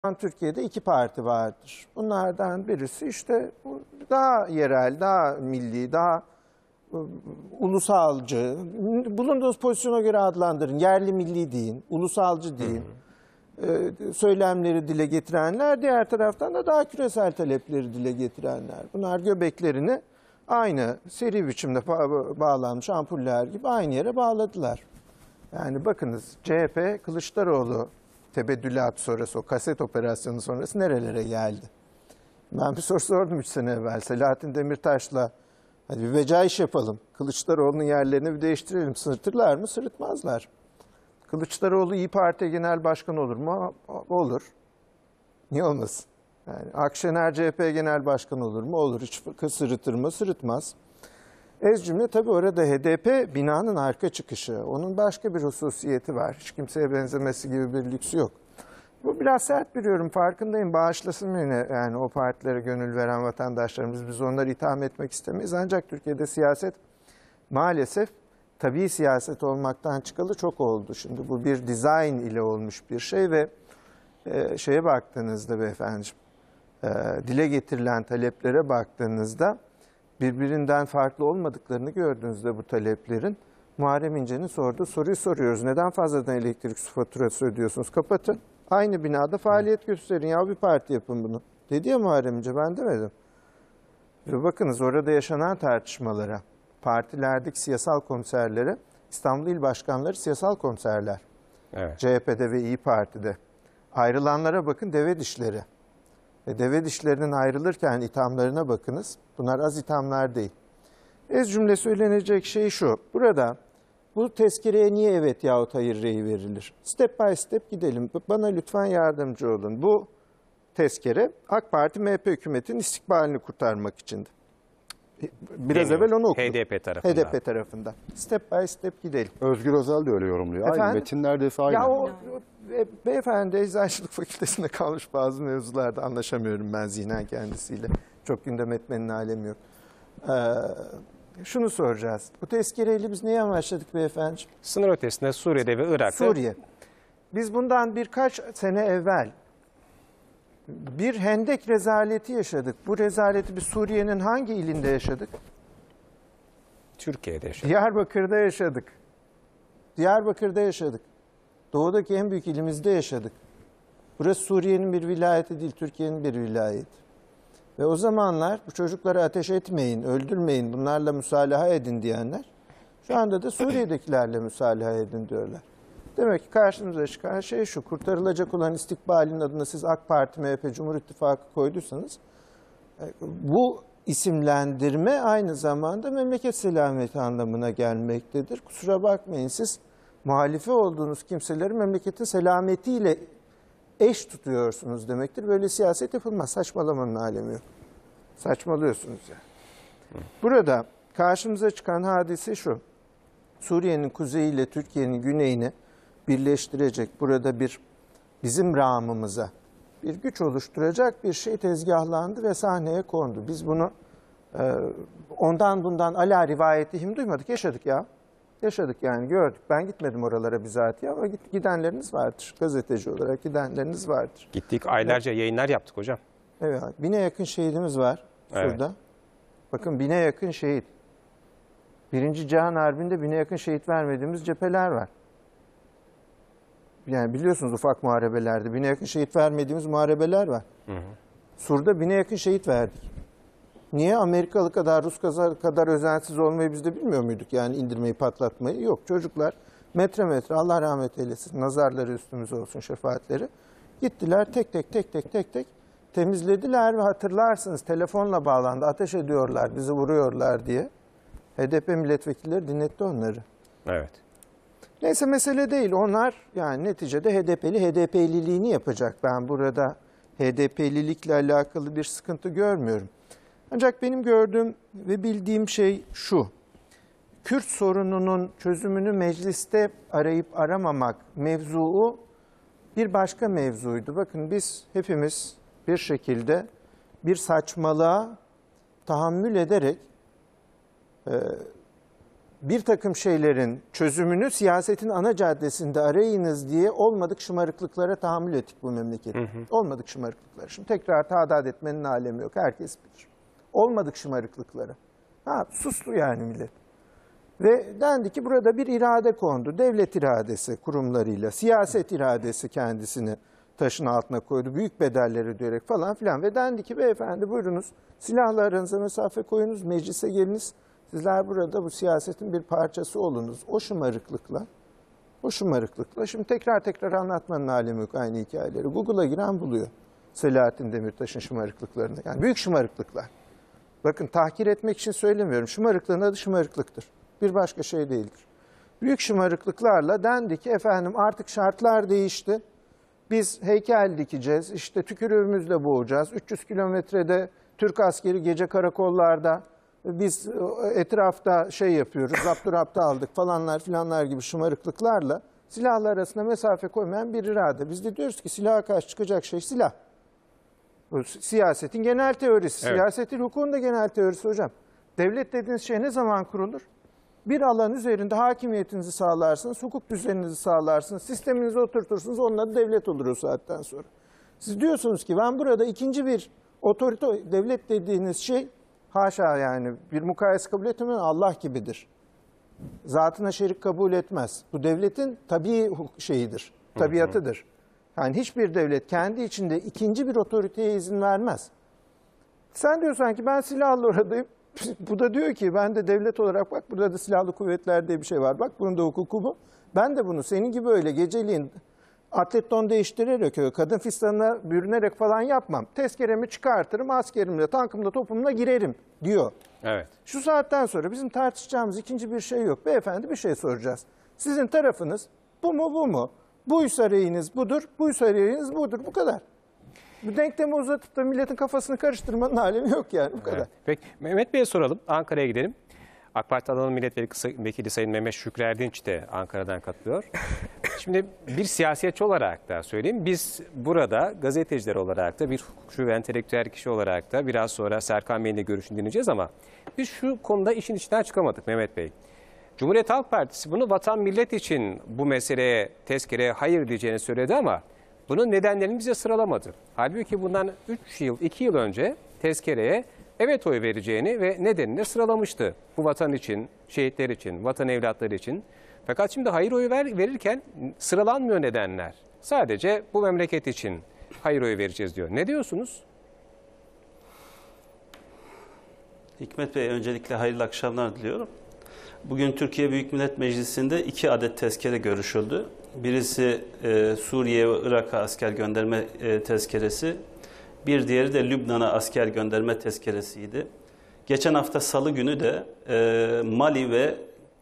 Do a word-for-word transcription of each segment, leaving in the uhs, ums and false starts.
Türkiye'de iki parti vardır. Bunlardan birisi işte daha yerel, daha milli, daha ulusalcı. Bulunduğunuz pozisyona göre adlandırın. Yerli milli deyin, ulusalcı deyin. Ee, söylemleri dile getirenler, diğer taraftan da daha küresel talepleri dile getirenler. Bunlar göbeklerini aynı seri biçimde bağlanmış ampuller gibi aynı yere bağladılar. Yani bakınız C H P Kılıçdaroğlu tebeddülat sonrası, o kaset operasyonu sonrası nerelere geldi? Ben bir soru sordum üç sene evvel. Selahattin Demirtaş'la hadi bir beca iş yapalım. Kılıçdaroğlu'nun yerlerini bir değiştirelim. Sırıtırlar mı? Sırıtmazlar. Kılıçdaroğlu İYİ Parti Genel Başkanı olur mu? Olur. Niye olmasın? Yani Akşener C H P Genel Başkanı olur mu? Olur. Hiç sırıtır mı? Sırıtmaz. Ez cümle tabii orada H D P binanın arka çıkışı. Onun başka bir hususiyeti var. Hiç kimseye benzemesi gibi bir lüksü yok. Bu biraz sert bir yorum, farkındayım. Bağışlasın beni yani o partilere gönül veren vatandaşlarımız. Biz onları itham etmek istemeyiz. Ancak Türkiye'de siyaset maalesef tabii siyaset olmaktan çıkalı çok oldu. Şimdi bu bir dizayn ile olmuş bir şey ve e, şeye baktığınızda beyefendiciğim, e, dile getirilen taleplere baktığınızda birbirinden farklı olmadıklarını gördüğünüzde bu taleplerin, Muharrem İnce'nin sorduğu soruyu soruyoruz. Neden fazladan elektrik su faturası ödüyorsunuz? Kapatın. Aynı binada faaliyet gösterin ya, bir parti yapın bunu. Dedi ya Muharrem İnce, ben demedim. Ve bakınız orada yaşanan tartışmalara, partilerdeki siyasal komiserlere, İstanbul İl Başkanları siyasal komiserler. Evet. C H P'de ve İYİ Parti'de. Ayrılanlara bakın, deve dişleri. Ve deve dişlerinin ayrılırken ithamlarına bakınız. Bunlar az ithamlar değil. Ez cümle söylenecek şey şu. Burada bu tezkereye niye evet yahut hayır reyi verilir? Step by step gidelim. Bana lütfen yardımcı olun. Bu tezkere AK Parti M H P hükümetinin istikbalini kurtarmak içindi. Biraz Demiyor. evvel onu okudum. H D P tarafından. H D P tarafından. Step by step gidelim. Özgür Özel de öyle yorumluyor. Efendim? Aynı metin neredeyse aynı. Ya o, be, beyefendi Eczacılık Fakültesi'nde kalmış, bazı mevzularda anlaşamıyorum ben zihnen kendisiyle. Çok gündem etmenin alemi yok. Ee, şunu soracağız. Bu tezkereyle biz neyi amaçladık beyefendi? Sınır ötesinde Suriye'de ve Irak'ta. Suriye. Biz bundan birkaç sene evvel bir hendek rezaleti yaşadık. Bu rezaleti biz Suriye'nin hangi ilinde yaşadık? Türkiye'de yaşadık. Diyarbakır'da yaşadık. Diyarbakır'da yaşadık. Doğudaki en büyük ilimizde yaşadık. Burası Suriye'nin bir vilayeti değil, Türkiye'nin bir vilayeti. Ve o zamanlar bu çocuklara ateş etmeyin, öldürmeyin, bunlarla müsalaha edin diyenler, şu anda da Suriye'dekilerle müsalaha edin diyorlar. Demek ki karşımıza çıkan şey şu: kurtarılacak olan istikbalin adına siz AK Parti, M H P, Cumhur İttifakı koyduysanız, bu isimlendirme aynı zamanda memleket selameti anlamına gelmektedir. Kusura bakmayın, siz muhalife olduğunuz kimseleri memleketin selametiyle eş tutuyorsunuz demektir. Böyle siyaset yapılmaz. Saçmalamanın alemi yok. Saçmalıyorsunuz yani. Burada karşımıza çıkan hadise şu: Suriye'nin kuzeyiyle Türkiye'nin güneyini birleştirecek, burada bir bizim ramımıza bir güç oluşturacak bir şey tezgahlandı ve sahneye kondu. Biz bunu e, ondan bundan ala rivayetihim duymadık, yaşadık ya. Yaşadık yani, gördük. Ben gitmedim oralara bizatihi ama gidenleriniz vardır. Gazeteci olarak gidenleriniz vardır. Gittik, aylarca evet. yayınlar yaptık hocam. Evet, bine yakın şehidimiz var şurada. Evet. Bakın, bine yakın şehit. Birinci Cihan Harbi'nde bine yakın şehit vermediğimiz cepheler var. Yani biliyorsunuz ufak muharebelerde bine yakın şehit vermediğimiz muharebeler var. Hı hı. Sur'da bine yakın şehit verdik. Niye? Amerikalı kadar, Rus kadar özensiz olmayı biz de bilmiyor muyduk? Yani indirmeyi, patlatmayı. Yok, çocuklar metre metre, Allah rahmet eylesin, nazarları üstümüze olsun, şefaatleri. Gittiler tek tek tek tek tek tek temizlediler ve hatırlarsınız telefonla bağlandı, ateş ediyorlar, bizi vuruyorlar diye. H D P milletvekilleri dinletti onları. Evet. Neyse, mesele değil. Onlar yani neticede H D P'li H D P'liliğini yapacak. Ben burada H D P'lilikle alakalı bir sıkıntı görmüyorum. Ancak benim gördüğüm ve bildiğim şey şu: Kürt sorununun çözümünü mecliste arayıp aramamak mevzuu bir başka mevzuydu. Bakın, biz hepimiz bir şekilde bir saçmalığa tahammül ederek e, bir takım şeylerin çözümünü siyasetin ana caddesinde arayınız diye olmadık şımarıklıklara tahammül ettik bu memlekette. Hı hı. Olmadık şımarıklıklara. Şimdi tekrar tadat etmenin alemi yok. Herkes bilir. Olmadık şımarıklıklara. Ha, sustu yani millet. Ve dendi ki burada bir irade kondu. Devlet iradesi kurumlarıyla, siyaset iradesi kendisini taşın altına koydu. Büyük bedeller ödeyerek falan filan. Ve dendi ki beyefendi buyurunuz silahla aranıza mesafe koyunuz, meclise geliniz. Sizler burada bu siyasetin bir parçası olunuz. O şımarıklıkla, o şımarıklıkla. Şimdi tekrar tekrar anlatmanın alemi yok aynı hikayeleri. Google'a giren buluyor Selahattin Demirtaş'ın şımarıklıklarını. Yani büyük şımarıklıklar. Bakın tahkir etmek için söylemiyorum. Şımarıklığın adı şımarıklıktır. Bir başka şey değildir. Büyük şımarıklıklarla dendi ki efendim artık şartlar değişti. Biz heykel dikeceğiz, işte tükürüğümüzle boğacağız. üç yüz kilometrede Türk askeri gece karakollarda, biz etrafta şey yapıyoruz, zapturapta aldık falanlar filanlar gibi şımarıklıklarla silahlar arasında mesafe koymayan bir irade. Biz de diyoruz ki silaha karşı çıkacak şey silah. Bu siyasetin genel teorisi, evet. Siyasetin hukukun da genel teorisi hocam. Devlet dediğiniz şey ne zaman kurulur? Bir alan üzerinde hakimiyetinizi sağlarsınız, hukuk düzeninizi sağlarsınız, sisteminizi oturtursunuz, onunla da devlet olur o saatten sonra. Siz diyorsunuz ki ben burada ikinci bir otorite, devlet dediğiniz şey, haşa yani bir mukayese kabul etmiyor, Allah gibidir. Zatına şerik kabul etmez. Bu devletin tabii şeyidir, tabiatıdır. Yani hiçbir devlet kendi içinde ikinci bir otoriteye izin vermez. Sen diyorsan ki ben silahlı oradayım. Bu da diyor ki ben de devlet olarak bak burada da silahlı kuvvetler diye bir şey var. Bak bunun da hukuku bu. Ben de bunu senin gibi öyle geceliğin atlet don değiştirerek, kadın fistanına bürünerek falan yapmam. Tezkeremi çıkartırım, askerimle, tankımla, topumla girerim diyor. Evet. Şu saatten sonra bizim tartışacağımız ikinci bir şey yok. Beyefendi bir şey soracağız. Sizin tarafınız bu mu bu mu? Buysa reyiniz budur, buysa reyiniz budur. Bu kadar. Bu denklemi uzatıp da milletin kafasını karıştırmanın alemi yok yani bu kadar. Evet. Peki Mehmet Bey'e soralım. Ankara'ya gidelim. AK Parti Adana Milletvekili Sayın Mehmet Şükrü Erdinç de Ankara'dan katılıyor. Şimdi bir siyasetçi olarak da söyleyeyim. Biz burada gazeteciler olarak da bir hukukçu ve entelektüel kişi olarak da biraz sonra Serkan Bey'in de görüşünü dinleyeceğiz ama biz şu konuda işin içinden çıkamadık Mehmet Bey. Cumhuriyet Halk Partisi bunu vatan millet için bu meseleye, tezkereye hayır diyeceğini söyledi ama bunun nedenlerini bize sıralamadı. Halbuki bundan üç yıl, iki yıl önce tezkereye evet oy vereceğini ve nedenini sıralamıştı. Bu vatan için, şehitler için, vatan evlatları için. Fakat şimdi hayır oyu ver, verirken sıralanmıyor nedenler. Sadece bu memleket için hayır oyu vereceğiz diyor. Ne diyorsunuz? Hikmet Bey, öncelikle hayırlı akşamlar diliyorum. Bugün Türkiye Büyük Millet Meclisi'nde iki adet tezkere görüşüldü. Birisi e, Suriye ve Irak'a asker gönderme e, tezkeresi, bir diğeri de Lübnan'a asker gönderme tezkeresiydi. Geçen hafta Salı günü de e, Mali ve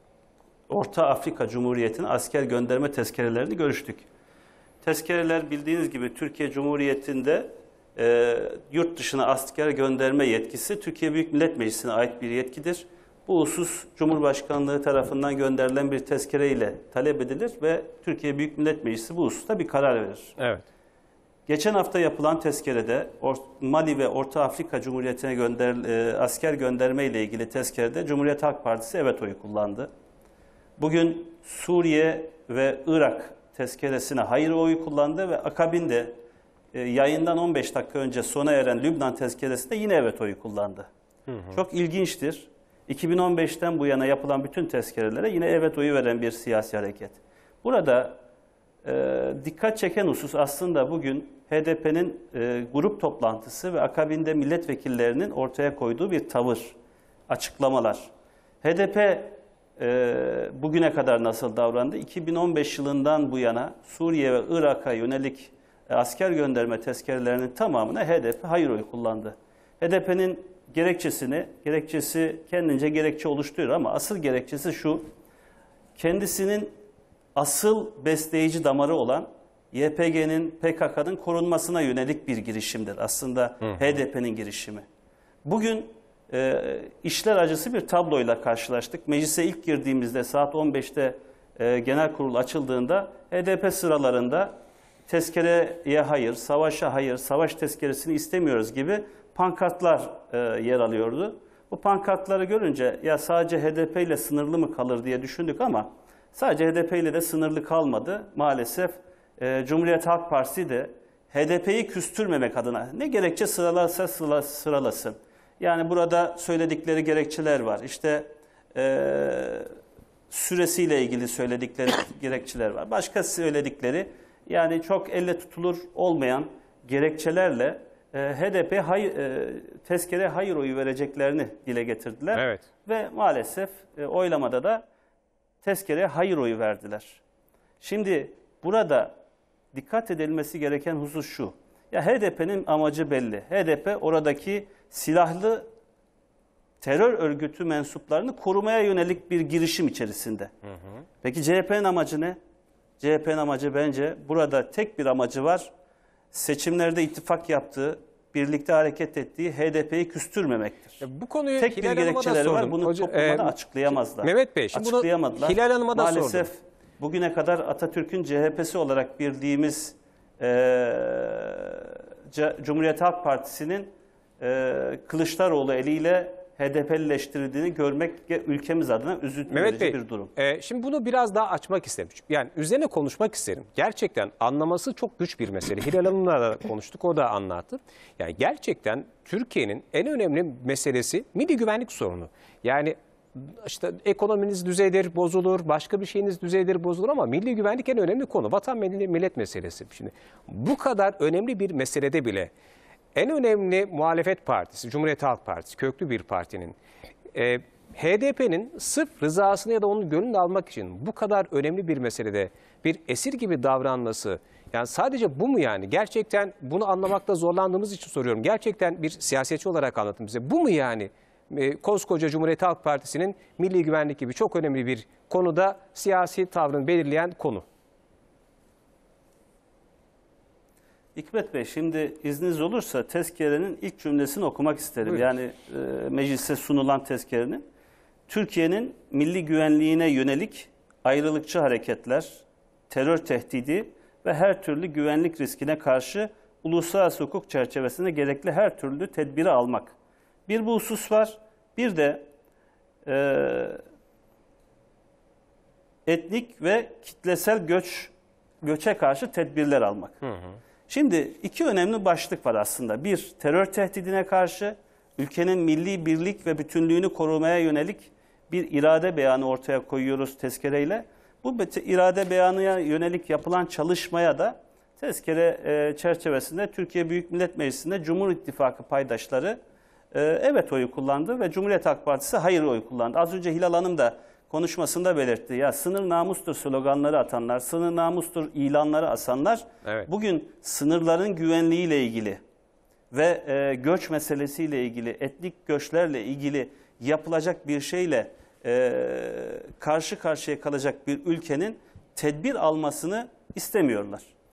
Orta Afrika Cumhuriyeti'ne asker gönderme tezkerelerini görüştük. Tezkereler bildiğiniz gibi Türkiye Cumhuriyeti'nde e, yurt dışına asker gönderme yetkisi Türkiye Büyük Millet Meclisi'ne ait bir yetkidir. Bu husus Cumhurbaşkanlığı tarafından gönderilen bir tezkere ile talep edilir ve Türkiye Büyük Millet Meclisi bu hususta bir karar verir. Evet. Geçen hafta yapılan tezkerede Mali ve Orta Afrika Cumhuriyeti'ne gönder, e, asker gönderme ile ilgili tezkerede Cumhuriyet Halk Partisi evet oyu kullandı. Bugün Suriye ve Irak tezkeresine hayır oyu kullandı ve akabinde e, yayından on beş dakika önce sona eren Lübnan tezkeresinde yine evet oyu kullandı. Hı hı. Çok ilginçtir. iki bin on beşten bu yana yapılan bütün tezkerelere yine evet oyu veren bir siyasi hareket. Burada e, dikkat çeken husus aslında bugün H D P'nin e, grup toplantısı ve akabinde milletvekillerinin ortaya koyduğu bir tavır, açıklamalar. H D P e, bugüne kadar nasıl davrandı? iki bin on beş yılından bu yana Suriye ve Irak'a yönelik e, asker gönderme tezkerelerinin tamamına H D P hayır oyu kullandı. H D P'nin gerekçesini, gerekçesi kendince gerekçe oluşturuyor ama asıl gerekçesi şu, kendisinin asıl besleyici damarı olan Y P G'nin, P K K'nın korunmasına yönelik bir girişimdir aslında hı hı. H D P'nin girişimi. Bugün e, işler acısı bir tabloyla karşılaştık. Meclise ilk girdiğimizde saat on beşte e, genel kurul açıldığında H D P sıralarında tezkereye hayır, savaşa hayır, savaş tezkeresini istemiyoruz gibi pankartlar e, yer alıyordu. Bu pankartları görünce ya sadece H D P ile sınırlı mı kalır diye düşündük ama sadece H D P ile de sınırlı kalmadı. Maalesef e, Cumhuriyet Halk Partisi de H D P'yi küstürmemek adına ne gerekçe sıralarsa sıra, sıralasın. Yani burada söyledikleri gerekçeler var. İşte e, süresiyle ilgili söyledikleri gerekçeler var. Başka söyledikleri yani çok elle tutulur olmayan gerekçelerle e, H D P hayır, e, tezkere hayır oyu vereceklerini dile getirdiler. Evet. Ve maalesef e, oylamada da tezkereye hayır oyu verdiler. Şimdi burada dikkat edilmesi gereken husus şu. Ya H D P'nin amacı belli. H D P oradaki silahlı terör örgütü mensuplarını korumaya yönelik bir girişim içerisinde. Hı hı. Peki C H P'nin amacı ne? C H P'nin amacı bence burada tek bir amacı var. Seçimlerde ittifak yaptığı, birlikte hareket ettiği H D P'yi küstürmemektir. Ya bu konuyu tek bir Hilal Hanım'a da gerekçeleri var. sordum. Bunu Hoca- topluma e, da açıklayamazlar. Mehmet Bey, şimdi bunu Açıklayamadılar. Hilal Hanım'a da Maalesef sordum. bugüne kadar Atatürk'ün C H P'si olarak bildiğimiz e, Cumhuriyet Halk Partisi'nin e, Kılıçdaroğlu eliyle H D P'lileştirildiğini görmek ülkemiz adına üzüntü Mehmet verici Bey, bir durum. e, şimdi bunu biraz daha açmak isterim. Yani üzerine konuşmak isterim. Gerçekten anlaması çok güç bir mesele. Hilal Hanım'la da konuştuk, o da anlattı. Yani gerçekten Türkiye'nin en önemli meselesi milli güvenlik sorunu. Yani işte ekonominiz düzeydir, bozulur, başka bir şeyiniz düzeydir, bozulur ama milli güvenlik en önemli konu. Vatan millet meselesi. Şimdi bu kadar önemli bir meselede bile en önemli muhalefet partisi, Cumhuriyet Halk Partisi, köklü bir partinin e, H D P'nin sırf rızasını ya da onun gönlünü almak için bu kadar önemli bir meselede bir esir gibi davranması, yani sadece bu mu yani? Gerçekten bunu anlamakta zorlandığımız için soruyorum. Gerçekten bir siyasetçi olarak anlatın bize. Bu mu yani? E, koskoca Cumhuriyet Halk Partisi'nin milli güvenlik gibi çok önemli bir konuda siyasi tavrını belirleyen konu. Hikmet Bey, şimdi izniniz olursa tezkerenin ilk cümlesini okumak isterim. Buyurun. Yani e, meclise sunulan tezkerenin. Türkiye'nin milli güvenliğine yönelik ayrılıkçı hareketler, terör tehdidi ve her türlü güvenlik riskine karşı uluslararası hukuk çerçevesinde gerekli her türlü tedbiri almak. Bir bu husus var, bir de e, etnik ve kitlesel göç göçe karşı tedbirler almak. Hı hı. Şimdi iki önemli başlık var aslında. Bir, terör tehdidine karşı ülkenin milli birlik ve bütünlüğünü korumaya yönelik bir irade beyanı ortaya koyuyoruz tezkereyle. Bu irade beyanına yönelik yapılan çalışmaya da tezkere e, çerçevesinde Türkiye Büyük Millet Meclisi'nde Cumhur İttifakı paydaşları e, evet oyu kullandı ve Cumhuriyet Halk Partisi hayır oyu kullandı. Az önce Hilal Hanım da konuşmasında belirtti. Ya sınır namustur sloganları atanlar, sınır namustur ilanları asanlar evet. Bugün sınırların güvenliğiyle ilgili ve e, göç meselesiyle ilgili, etnik göçlerle ilgili yapılacak bir şeyle e, karşı karşıya kalacak bir ülkenin tedbir almasını istemiyorlar.